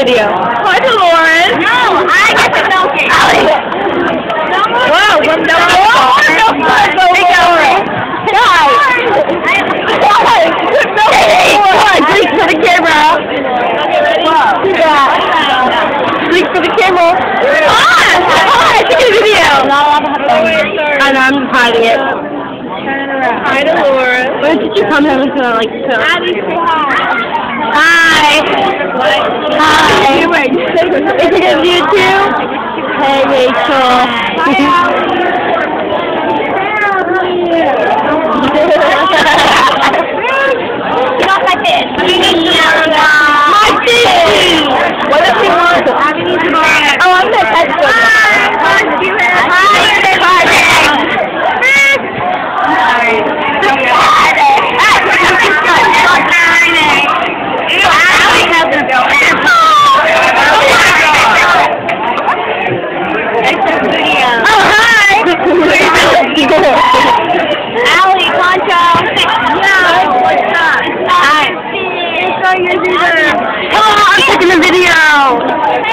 video. Hi, Dolores. No, I get the milking. Wow, what the fuck? Drink for the camera. Drink for the camera. Hi, take a video. I know, I'm just hiding it. Hi, Dolores. Where did you come here? Like, so. Hi. Hi. Is it of you too? Hey, Rachel. Not my fish. My fish! What if he wants it? Oh, I'm gonna touch it. Allie, Concho. No, what's up? I'm taking a video.